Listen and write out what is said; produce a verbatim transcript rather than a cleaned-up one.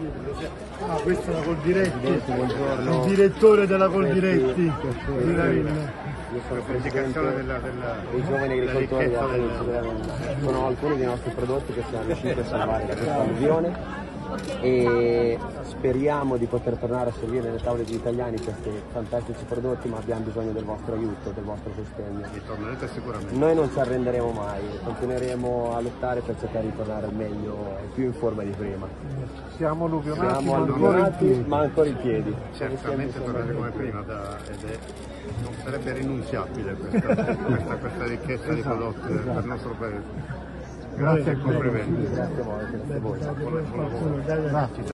Ah, questa è la Coldiretti, buongiorno. il direttore della Coldiretti. Io sono presidente della, della, dei giovani agricoltori della provincia della Ravenna. Sono alcuni dei nostri prodotti che siamo riusciti a salvare da questa alluvione e speriamo di poter tornare a servire nelle tavole degli italiani questi fantastici prodotti, ma abbiamo bisogno del vostro aiuto, del vostro sostegno. Ritornerete sicuramente. Noi non ci arrenderemo mai, continueremo a lottare per cercare di tornare al meglio e più in forma di prima. Siamo alluvionati, Siamo ma ancora in alluvionati, piedi. ma ancora in piedi. Certamente tornare come prima da, ed è, non sarebbe rinunziabile questa, questa, questa ricchezza di prodotti per il nostro paese. Grazie e complimenti. Grazie a voi. Grazie a voi. Buon lavoro.